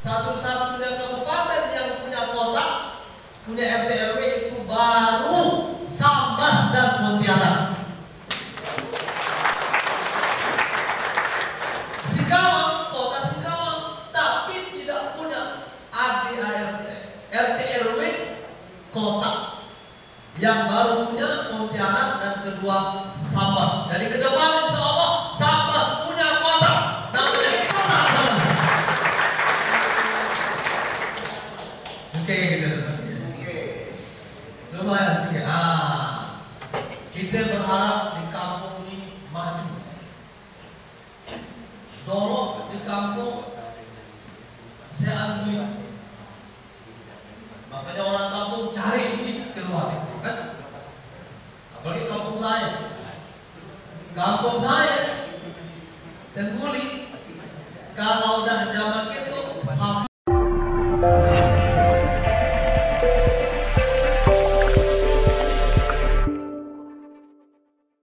Satu-satunya kabupaten yang punya kota, punya RT RW itu baru Sambas dan Pontianak. Singkawang, kota Singkawang, tapi tidak punya ADART, RT RW kota. Yang baru punya Pontianak dan kedua Sambas. Jadi ke depan insya Allah Sambas punya kota, namanya kota Sambas. Oke, gitu. Lumayan. Kita berharap di kampung ini maju. Solo di kampung saya duit. Makanya orang kampung cari duit keluar, kan? Apalagi kampung saya. Kampung saya Tengguli, kalau udah zaman itu